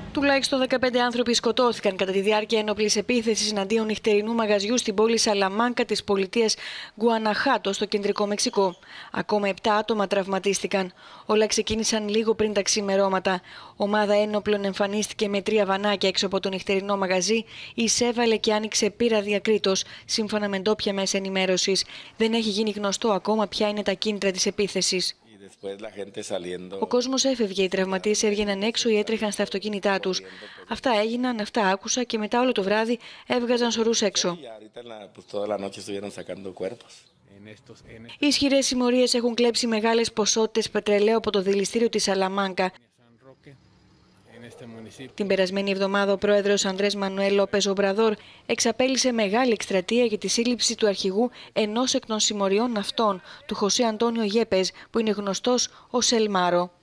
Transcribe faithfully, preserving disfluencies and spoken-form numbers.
Τουλάχιστον δεκαπέντε άνθρωποι σκοτώθηκαν κατά τη διάρκεια ένοπλης επίθεσης εναντίον νυχτερινού μαγαζιού στην πόλη Σαλαμάνκα της πολιτείας Γκουαναχάτο στο κεντρικό Μεξικό. Ακόμα επτά άτομα τραυματίστηκαν. Όλα ξεκίνησαν λίγο πριν τα ξημερώματα. Ομάδα ένοπλων εμφανίστηκε με τρία βανάκια έξω από το νυχτερινό μαγαζί, εισέβαλε και άνοιξε πύρα διακρίτως, σύμφωνα με ντόπια μέσα ενημέρωσης. Δεν έχει γίνει γνωστό ακόμα ποια είναι τα κίνητρα της επίθεσης. Ο κόσμος έφευγε, οι τραυματίες έβγαιναν έξω ή έτρεχαν στα αυτοκίνητά τους. Αυτά έγιναν, αυτά άκουσα και μετά όλο το βράδυ έβγαζαν σωρούς έξω. Οι ισχυρές συμμορίες έχουν κλέψει μεγάλες ποσότητες πετρελαίου από το δηληστήριο της Σαλαμάνκα. Την περασμένη εβδομάδα ο πρόεδρος Ανδρές Μανουέλ Λόπες Ομπραδόρ εξαπέλυσε μεγάλη εκστρατεία για τη σύλληψη του αρχηγού ενός εκ των συμμοριών αυτών, του Χωσέ Αντώνιο Γέπες, που είναι γνωστός ως Ελ Μάρο.